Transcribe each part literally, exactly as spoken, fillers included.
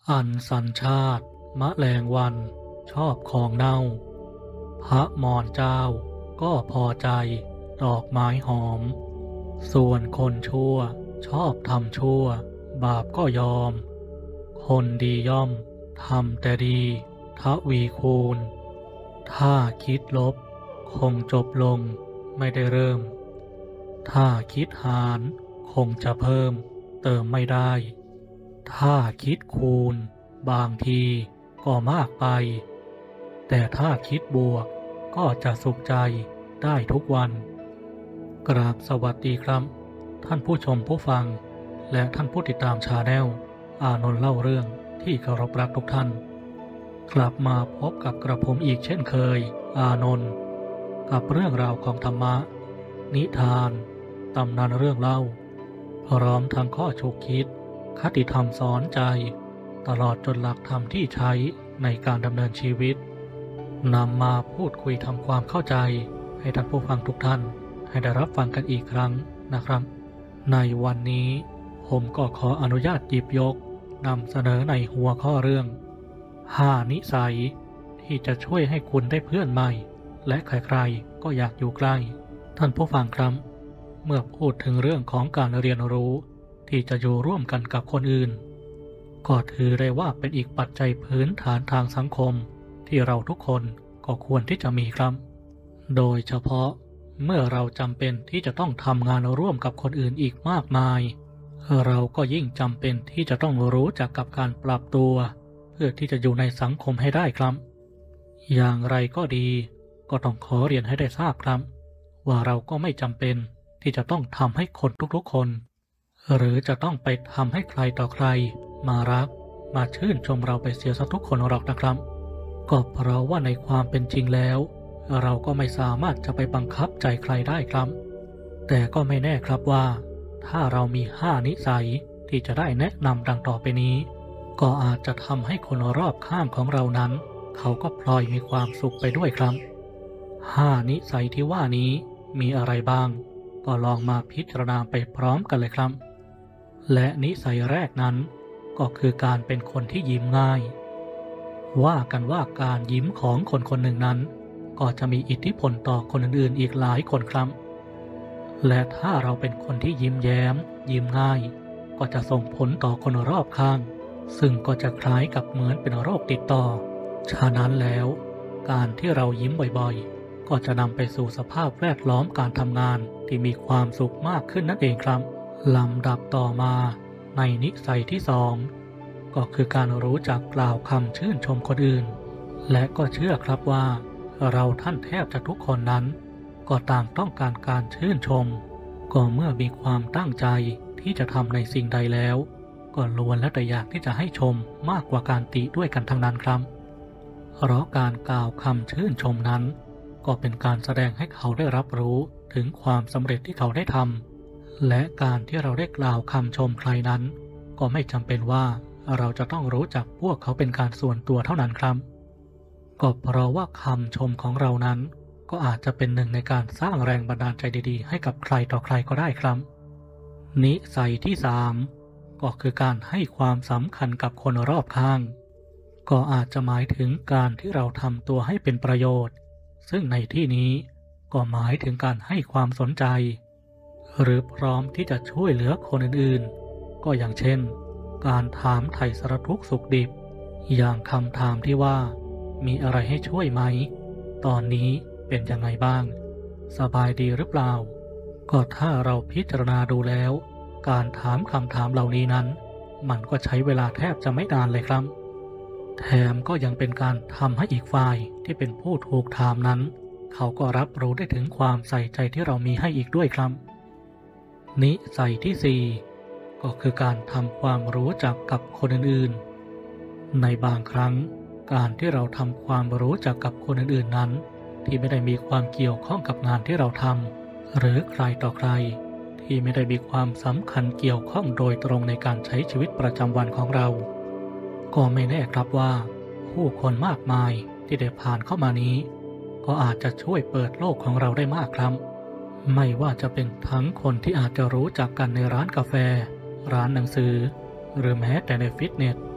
อันสัญชาติมะแมลงวันชอบของเน่าพระมารเจ้าก็พอใจดอกไม้หอมส่วนคนชั่วชอบทำชั่วบาปก็ยอมคนดีย่อมทำแต่ดีทวีคูณถ้าคิดลบคงจบลงไม่ได้เริ่มถ้าคิดหารคงจะเพิ่มเติมไม่ได้ถ้าคิดคูณบางทีก็มากไปแต่ถ้าคิดบวกก็จะสุขใจได้ทุกวันกราบสวัสดีครับท่านผู้ชมผู้ฟังและท่านผู้ติดตามชาแนลอานนท์เล่าเรื่องที่เคารพรักทุกท่านกลับมาพบกับกระผมอีกเช่นเคยอานนท์กับเรื่องราวของธรรมะนิทานตำนานเรื่องเล่าพร้อมทั้งข้อฉุกคิดคติธรรมสอนใจตลอดจนหลักธรรมที่ใช้ในการดำเนินชีวิตนำมาพูดคุยทำความเข้าใจให้ท่านผู้ฟังทุกท่านให้ได้รับฟังกันอีกครั้งนะครับในวันนี้ผมก็ขออนุญาตหยิบยกนำเสนอในหัวข้อเรื่องห้านิสัยที่จะช่วยให้คุณได้เพื่อนใหม่และใครๆก็อยากอยู่ใกล้ท่านผู้ฟังครับเมื่อพูดถึงเรื่องของการเรียนรู้ที่จะอยู่ร่วมกันกับคนอื่นก็ถือได้ว่าเป็นอีกปัจจัยพื้นฐานทางสังคมที่เราทุกคนก็ควรที่จะมีครับโดยเฉพาะเมื่อเราจำเป็นที่จะต้องทำงานร่วมกับคนอื่นอีกมากมายเราก็ยิ่งจำเป็นที่จะต้องรู้จักกับการปรับตัวเพื่อที่จะอยู่ในสังคมให้ได้ครับอย่างไรก็ดีก็ต้องขอเรียนให้ได้ทราบครับว่าเราก็ไม่จำเป็นที่จะต้องทำให้คนทุกๆคนหรือจะต้องไปทำให้ใครต่อใครมารักมาชื่นชมเราไปเสียซะทุกคนหรอกนะครับก็เพราะว่าในความเป็นจริงแล้วเราก็ไม่สามารถจะไปบังคับใจใครได้ครับแต่ก็ไม่แน่ครับว่าถ้าเรามีห้านิสัยที่จะได้แนะนำดังต่อไปนี้ก็อาจจะทำให้คนรอบข้างของเรานั้นเขาก็พลอยมีความสุขไปด้วยครับห้านิสัยที่ว่านี้มีอะไรบ้างก็ลองมาพิจารณาไปพร้อมกันเลยครับและนิสัยแรกนั้นก็คือการเป็นคนที่ยิ้มง่ายว่ากันว่าการยิ้มของคนคนหนึ่งนั้นก็จะมีอิทธิพลต่อคนอื่นๆอีกหลายคนครับและถ้าเราเป็นคนที่ยิ้มแย้มยิ้มง่ายก็จะส่งผลต่อคนรอบข้างซึ่งก็จะคล้ายกับเหมือนเป็นโรคติดต่อฉะนั้นแล้วการที่เรายิ้มบ่อยๆก็จะนำไปสู่สภาพแวดล้อมการทำงานที่มีความสุขมากขึ้นนั่นเองครับลำดับต่อมาในนิสัยที่สองก็คือการรู้จักกล่าวคำชื่นชมคนอื่นและก็เชื่อครับว่าเราท่านแทบจะทุกคนนั้นก็ต่างต้องการการชื่นชมก็เมื่อมีความตั้งใจที่จะทำในสิ่งใดแล้วก็ล้วนและแต่อยากที่จะให้ชมมากกว่าการติด้วยกันทั้งนั้นครับเพราะการกล่าวคำชื่นชมนั้นก็เป็นการแสดงให้เขาได้รับรู้ถึงความสำเร็จที่เขาได้ทำและการที่เราได้กล่าวคำชมใครนั้นก็ไม่จำเป็นว่าเราจะต้องรู้จักพวกเขาเป็นการส่วนตัวเท่านั้นครับก็เพราะว่าคำชมของเรานั้นก็อาจจะเป็นหนึ่งในการสร้างแรงบันดาลใจดีๆให้กับใครต่อใครก็ได้ครับนิสัยที่สามก็คือการให้ความสำคัญกับคนรอบข้างก็อาจจะหมายถึงการที่เราทำตัวให้เป็นประโยชน์ซึ่งในที่นี้ก็หมายถึงการให้ความสนใจหรือพร้อมที่จะช่วยเหลือคนอื่นๆก็อย่างเช่นการถามไถ่สารทุกข์สุขดิบอย่างคำถามที่ว่ามีอะไรให้ช่วยไหมตอนนี้เป็นยังไงบ้างสบายดีหรือเปล่าก็ถ้าเราพิจารณาดูแล้วการถามคำถามเหล่านี้นั้นมันก็ใช้เวลาแทบจะไม่นานเลยครับแถมก็ยังเป็นการทำให้อีกฝ่ายที่เป็นผู้ถูกถามนั้นเขาก็รับรู้ได้ถึงความใส่ใจที่เรามีให้อีกด้วยครับนิสัยที่สี่ก็คือการทำความรู้จักกับคนอื่นๆในบางครั้งการที่เราทำความรู้จักกับคนอื่นๆนั้นที่ไม่ได้มีความเกี่ยวข้องกับงานที่เราทำหรือใครต่อใครที่ไม่ได้มีความสำคัญเกี่ยวข้องโดยตรงในการใช้ชีวิตประจำวันของเราก็ไม่แน่ครับว่าผู้คนมากมายที่ได้ผ่านเข้ามานี้ก็อาจจะช่วยเปิดโลกของเราได้มากครับไม่ว่าจะเป็นทั้งคนที่อาจจะรู้จักกันในร้านกาแฟร้านหนังสือหรือแม้แต่ในฟิตเนส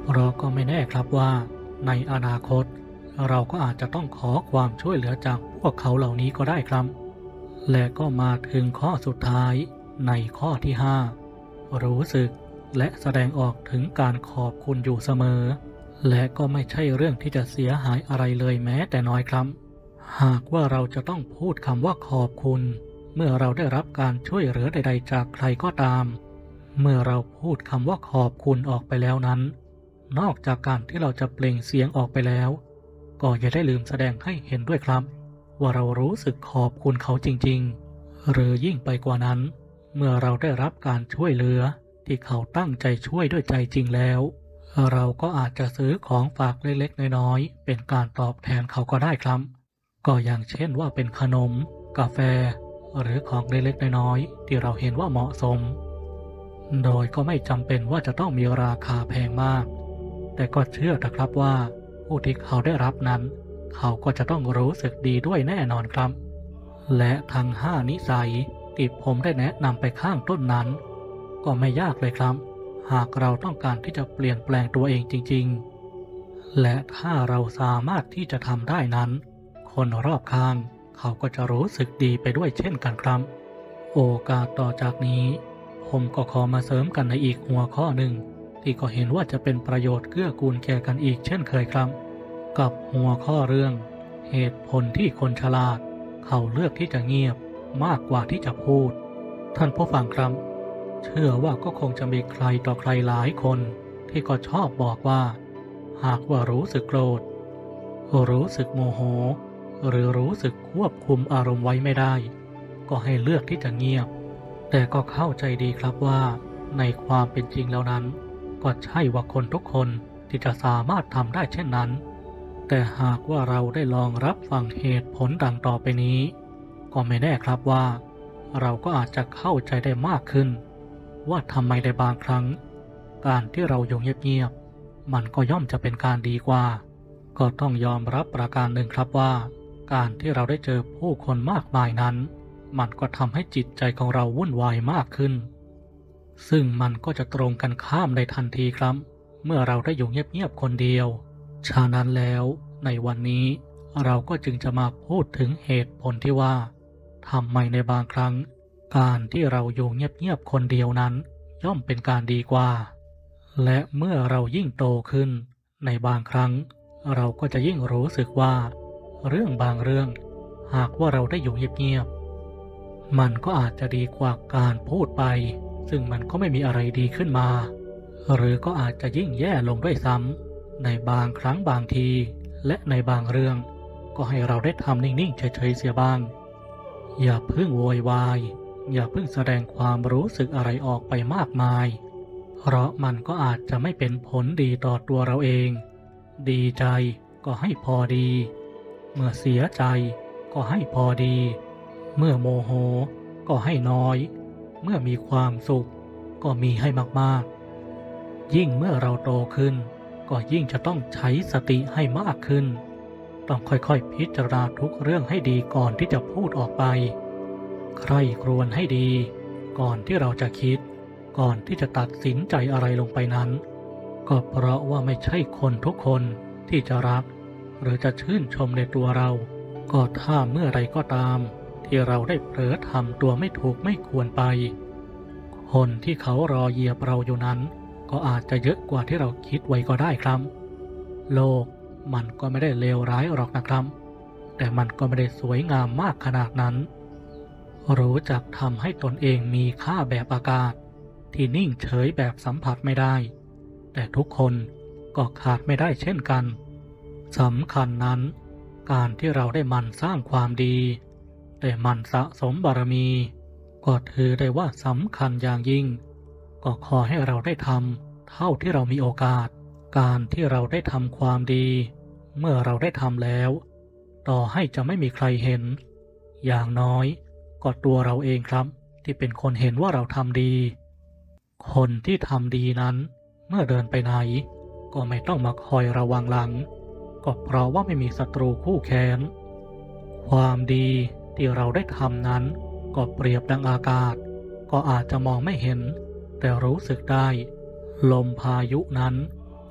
เพราะก็ไม่แน่ครับว่าในอนาคตเราก็อาจจะต้องขอความช่วยเหลือจากพวกเขาเหล่านี้ก็ได้ครับและก็มาถึงข้อสุดท้ายในข้อที่ห้ารู้สึกและแสดงออกถึงการขอบคุณอยู่เสมอและก็ไม่ใช่เรื่องที่จะเสียหายอะไรเลยแม้แต่น้อยครับหากว่าเราจะต้องพูดคำว่าขอบคุณเมื่อเราได้รับการช่วยเหลือใดๆจากใครก็ตามเมื่อเราพูดคำว่าขอบคุณออกไปแล้วนั้นนอกจากการที่เราจะเปล่งเสียงออกไปแล้วก็อย่าได้ลืมแสดงให้เห็นด้วยครับว่าเรารู้สึกขอบคุณเขาจริงๆหรือยิ่งไปกว่านั้นเมื่อเราได้รับการช่วยเหลือที่เขาตั้งใจช่วยด้วยใจจริงแล้วเราก็อาจจะซื้อของฝากเล็กๆน้อยๆเป็นการตอบแทนเขาก็ได้ครับก็อย่างเช่นว่าเป็นขนมกาแฟหรือของเล็กๆน้อยๆที่เราเห็นว่าเหมาะสมโดยก็ไม่จำเป็นว่าจะต้องมีราคาแพงมากแต่ก็เชื่อนะครับว่าผู้ที่เขาได้รับนั้นเขาก็จะต้องรู้สึกดีด้วยแน่นอนครับและทั้งห้านิสัยที่ผมได้แนะนำไปข้างต้นนั้นก็ไม่ยากเลยครับหากเราต้องการที่จะเปลี่ยนแปลงตัวเองจริงๆและถ้าเราสามารถที่จะทำได้นั้นคนรอบข้างเขาก็จะรู้สึกดีไปด้วยเช่นกันครับโอกาสต่อจากนี้ผมก็ขอมาเสริมกันในอีกหัวข้อหนึ่งที่ก็เห็นว่าจะเป็นประโยชน์เกื้อกูลแก่กันอีกเช่นเคยครับกับหัวข้อเรื่องเหตุผลที่คนฉลาดเขาเลือกที่จะเงียบมากกว่าที่จะพูดท่านผู้ฟังครับเชื่อว่าก็คงจะมีใครต่อใครหลายคนที่ก็ชอบบอกว่าหากว่ารู้สึกโกรธรู้สึกโมโหหรือรู้สึกควบคุมอารมณ์ไว้ไม่ได้ก็ให้เลือกที่จะเงียบแต่ก็เข้าใจดีครับว่าในความเป็นจริงแล้วนั้นก็ใช่ว่าคนทุกคนที่จะสามารถทำได้เช่นนั้นแต่หากว่าเราได้ลองรับฟังเหตุผลดังต่อไปนี้ก็ไม่แน่ครับว่าเราก็อาจจะเข้าใจได้มากขึ้นว่าทำไมในบางครั้งการที่เราอยู่เงียบๆมันก็ย่อมจะเป็นการดีกว่าก็ต้องยอมรับประการหนึ่งครับว่าการที่เราได้เจอผู้คนมากมายนั้นมันก็ทำให้จิตใจของเราวุ่นวายมากขึ้นซึ่งมันก็จะตรงกันข้ามในทันทีครับเมื่อเราได้อยู่เงียบๆคนเดียวฉะนั้นแล้วในวันนี้เราก็จึงจะมาพูดถึงเหตุผลที่ว่าทำไมในบางครั้งการที่เราอยู่เงียบๆคนเดียวนั้นย่อมเป็นการดีกว่าและเมื่อเรายิ่งโตขึ้นในบางครั้งเราก็จะยิ่งรู้สึกว่าเรื่องบางเรื่องหากว่าเราได้อยู่เงียบๆมันก็อาจจะดีกว่าการพูดไปซึ่งมันก็ไม่มีอะไรดีขึ้นมาหรือก็อาจจะยิ่งแย่ลงด้วยซ้ำในบางครั้งบางทีและในบางเรื่องก็ให้เราได้ทำนิ่งๆเฉยๆเสียบ้างอย่าเพิ่งโวยวายอย่าเพิ่งแสดงความรู้สึกอะไรออกไปมากมายเพราะมันก็อาจจะไม่เป็นผลดีต่อตัวเราเองดีใจก็ให้พอดีเมื่อเสียใจก็ให้พอดีเมื่อโมโหก็ให้น้อยเมื่อมีความสุขก็มีให้มากๆยิ่งเมื่อเราโตขึ้นก็ยิ่งจะต้องใช้สติให้มากขึ้นต้องค่อยๆพิจารณาทุกเรื่องให้ดีก่อนที่จะพูดออกไปใคร่ครวญให้ดีก่อนที่เราจะคิดก่อนที่จะตัดสินใจอะไรลงไปนั้นก็เพราะว่าไม่ใช่คนทุกคนที่จะรักหรือจะชื่นชมในตัวเราก็ถ้าเมื่อไรก็ตามที่เราได้เผลอทำตัวไม่ถูกไม่ควรไปคนที่เขารอเหยียบเราอยู่นั้นก็อาจจะเยอะกว่าที่เราคิดไว้ก็ได้ครับโลกมันก็ไม่ได้เลวร้ายหรอกนะครับแต่มันก็ไม่ได้สวยงามมากขนาดนั้นรู้จักทำให้ตนเองมีค่าแบบอากาศที่นิ่งเฉยแบบสัมผัสไม่ได้แต่ทุกคนก็ขาดไม่ได้เช่นกันสำคัญนั้นการที่เราได้หมั่นสร้างความดีได้หมั่นสะสมบารมีก็ถือได้ว่าสำคัญอย่างยิ่งก็ขอให้เราได้ทำเท่าที่เรามีโอกาสการที่เราได้ทำความดีเมื่อเราได้ทำแล้วต่อให้จะไม่มีใครเห็นอย่างน้อยก็ตัวเราเองครับที่เป็นคนเห็นว่าเราทำดีคนที่ทำดีนั้นเมื่อเดินไปไหนก็ไม่ต้องมาคอยระวังหลังก็เพราะว่าไม่มีศัตรูคู่แค้นความดีที่เราได้ทำนั้นก็เปรียบดังอากาศก็อาจจะมองไม่เห็นแต่รู้สึกได้ลมพายุนั้นก็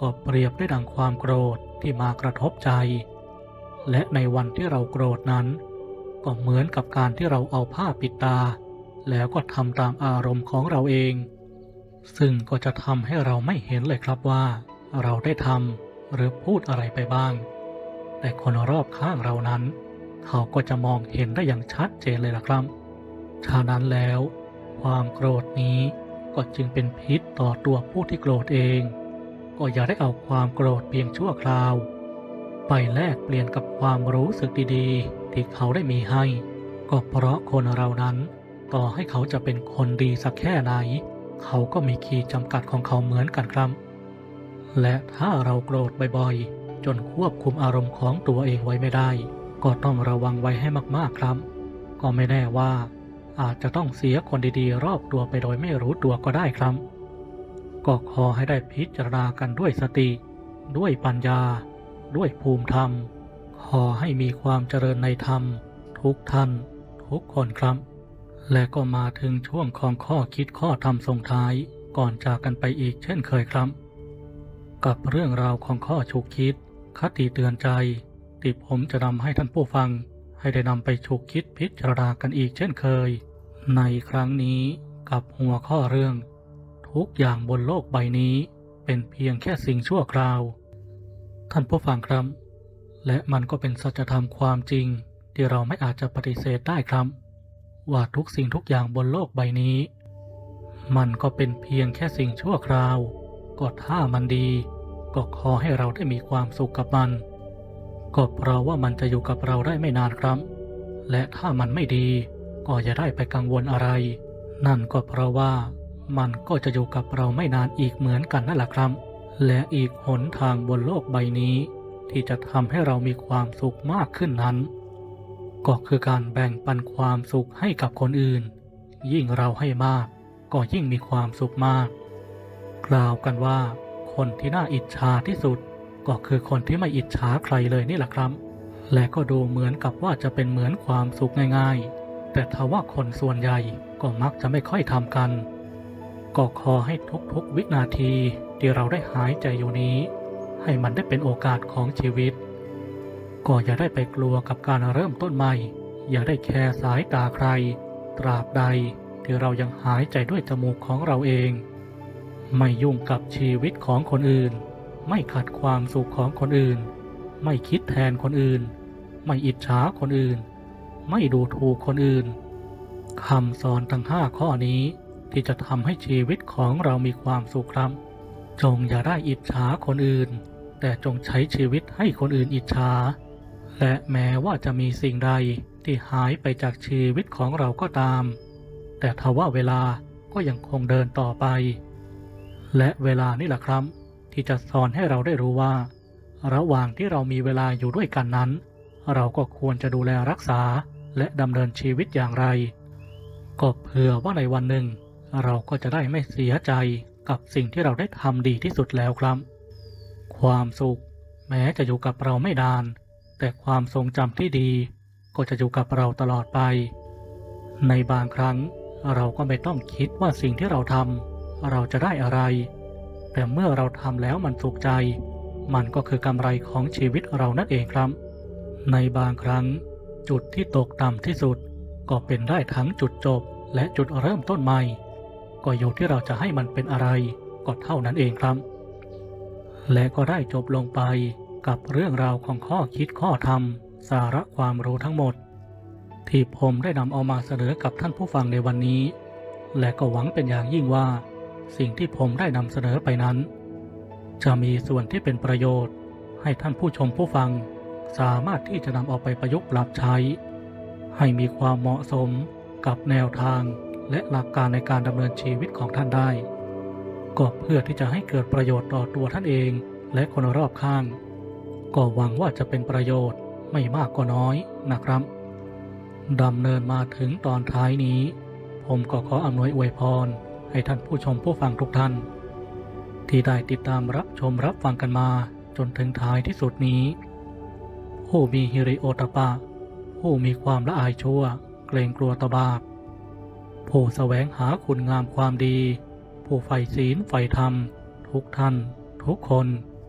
ก็เปรียบได้ดังความโกรธที่มากระทบใจและในวันที่เราโกรธนั้นก็เหมือนกับการที่เราเอาผ้าปิดตาแล้วก็ทำตามอารมณ์ของเราเองซึ่งก็จะทำให้เราไม่เห็นเลยครับว่าเราได้ทำหรือพูดอะไรไปบ้างแต่คนรอบข้างเรานั้นเขาก็จะมองเห็นได้อย่างชัดเจนเลยล่ะครับฉะนั้นแล้วความโกรธนี้ก็จึงเป็นพิษต่อตัวผู้ที่โกรธเองก็อย่าได้เอาความโกรธเพียงชั่วคราวไปแลกเปลี่ยนกับความรู้สึกดีๆที่เขาได้มีให้ก็เพราะคนเรานั้นต่อให้เขาจะเป็นคนดีสักแค่ไหนเขาก็มีขีดจำกัดของเขาเหมือนกันครับและถ้าเราโกรธบ่อยๆจนควบคุมอารมณ์ของตัวเองไว้ไม่ได้ก็ต้องระวังไว้ให้มากๆครับก็ไม่แน่ว่าอาจจะต้องเสียคนดีๆรอบตัวไปโดยไม่รู้ตัวก็ได้ครับก็ขอให้ได้พิจารณากันด้วยสติด้วยปัญญาด้วยภูมิธรรมขอให้มีความเจริญในธรรมทุกท่านทุกคนครับและก็มาถึงช่วงของข้อคิดข้อธรรมส่งท้ายก่อนจากกันไปอีกเช่นเคยครับกับเรื่องราวของข้อฉุกคิดคติเตือนใจที่ผมจะนำให้ท่านผู้ฟังให้ได้นำไปฉุกคิดพิจารณากันอีกเช่นเคยในครั้งนี้กับหัวข้อเรื่องทุกอย่างบนโลกใบนี้เป็นเพียงแค่สิ่งชั่วคราวท่านผู้ฟังครับและมันก็เป็นสัจธรรมความจริงที่เราไม่อาจจะปฏิเสธได้ครับว่าทุกสิ่งทุกอย่างบนโลกใบนี้มันก็เป็นเพียงแค่สิ่งชั่วคราวก็ถ้ามันดีก็ขอให้เราได้มีความสุขกับมันก็เพราะว่ามันจะอยู่กับเราได้ไม่นานครับและถ้ามันไม่ดีก็อย่าได้ไปกังวลอะไรนั่นก็เพราะว่ามันก็จะอยู่กับเราไม่นานอีกเหมือนกันนั่นแหละครับและอีกหนทางบนโลกใบนี้ที่จะทำให้เรามีความสุขมากขึ้นนั้นก็คือการแบ่งปันความสุขให้กับคนอื่นยิ่งเราให้มากก็ยิ่งมีความสุขมากกล่าวกันว่าคนที่น่าอิจฉาที่สุดก็คือคนที่ไม่อิจฉาใครเลยนี่แหละครับและก็ดูเหมือนกับว่าจะเป็นเหมือนความสุขง่ายๆแต่ทว่าคนส่วนใหญ่ก็มักจะไม่ค่อยทำกันก็ขอให้ทุกๆวินาทีที่เราได้หายใจอยู่นี้ให้มันได้เป็นโอกาสของชีวิตก็อย่าได้ไปกลัวกับการเริ่มต้นใหม่อย่าได้แคร์สายตาใครตราบใดที่เรายังหายใจด้วยจมูกของเราเองไม่ยุ่งกับชีวิตของคนอื่นไม่ขัดความสุขของคนอื่นไม่คิดแทนคนอื่นไม่อิจฉาคนอื่นไม่ดูถูกคนอื่นคำสอนทั้งห้าข้อนี้ที่จะทำให้ชีวิตของเรามีความสุขครับจงอย่าได้อิจฉาคนอื่นแต่จงใช้ชีวิตให้คนอื่นอิจฉาและแม้ว่าจะมีสิ่งใดที่หายไปจากชีวิตของเราก็ตามแต่ทว่าเวลาก็ยังคงเดินต่อไปและเวลานี่แหละครับที่จะสอนให้เราได้รู้ว่าระหว่างที่เรามีเวลาอยู่ด้วยกันนั้นเราก็ควรจะดูแลรักษาและดำเนินชีวิตอย่างไรก็เผื่อว่าในวันหนึ่งเราก็จะได้ไม่เสียใจกับสิ่งที่เราได้ทำดีที่สุดแล้วครับความสุขแม้จะอยู่กับเราไม่นานแต่ความทรงจำที่ดีก็จะอยู่กับเราตลอดไปในบางครั้งเราก็ไม่ต้องคิดว่าสิ่งที่เราทำเราจะได้อะไรแต่เมื่อเราทำแล้วมันสุขใจมันก็คือกำไรของชีวิตเรานั่นเองครับในบางครั้งจุดที่ตกต่ำที่สุดก็เป็นได้ทั้งจุดจบและจุดเริ่มต้นใหม่ก็อยู่ที่เราจะให้มันเป็นอะไรก็เท่านั้นเองครับและก็ได้จบลงไปกับเรื่องราวของข้อคิดข้อธรรมสาระความรู้ทั้งหมดที่ผมได้นำเอามาเสนอกับท่านผู้ฟังในวันนี้และก็หวังเป็นอย่างยิ่งว่าสิ่งที่ผมได้นำเสนอไปนั้นจะมีส่วนที่เป็นประโยชน์ให้ท่านผู้ชมผู้ฟังสามารถที่จะนำเอาไปประยุกต์ปรับใช้ให้มีความเหมาะสมกับแนวทางและหลักการในการดำเนินชีวิตของท่านได้ก็เพื่อที่จะให้เกิดประโยชน์ต่อตัวท่านเองและคนรอบข้างก็หวังว่าจะเป็นประโยชน์ไม่มากก็น้อยนะครับดำเนินมาถึงตอนท้ายนี้ผมก็ขออำนวยอวยพรให้ท่านผู้ชมผู้ฟังทุกท่านที่ได้ติดตามรับชมรับฟังกันมาจนถึงท้ายที่สุดนี้ผู้มีฮิริโอตปะผู้มีความละอายชั่วเกรงกลัวต่อบาปผู้แสวงหาคุณงามความดีผู้ใฝ่ศีลใฝ่ธรรมทุกท่านทุกคน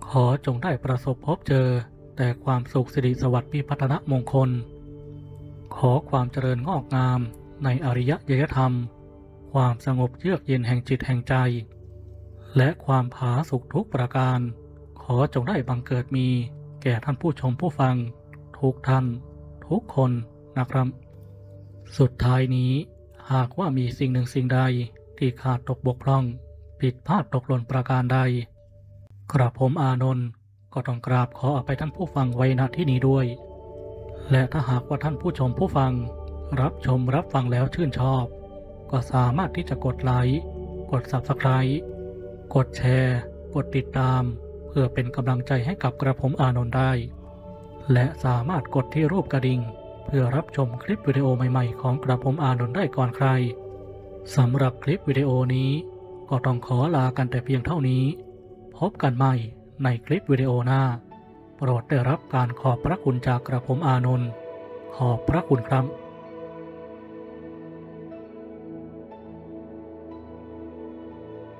ขอจงได้ประสบพบเจอแต่ความสุขสิริสวัสดิ์พิพัฒนมงคลขอความเจริญงอกงามในอริยยธรรมความสงบเยือกเย็นแห่งจิตแห่งใจและความผาสุกทุกประการขอจงได้บังเกิดมีแก่ท่านผู้ชมผู้ฟังทุกท่านทุกคนนะครับสุดท้ายนี้หากว่ามีสิ่งหนึ่งสิ่งใดที่ขาดตกบกพร่องผิดพลาดตกหล่นประการใดกระผมอานนท์ก็ต้องกราบขออภัยท่านผู้ฟังไว้ณที่นี้ด้วยและถ้าหากว่าท่านผู้ชมผู้ฟังรับชมรับฟังแล้วชื่นชอบก็สามารถที่จะกดไลค์กด ซับสไครบ์ กดแชร์กดติดตามเพื่อเป็นกำลังใจให้กับกระผมอานนท์ได้และสามารถกดที่รูปกระดิ่งเพื่อรับชมคลิปวิดีโอใหม่ๆของกระผมอานนท์ได้ก่อนใครสำหรับคลิปวิดีโอนี้ก็ต้องขอลากันแต่เพียงเท่านี้พบกันใหม่ในคลิปวิดีโอหน้าโปรดได้รับการขอบพระคุณจากกระผมอานนท์ขอบพระคุณครับ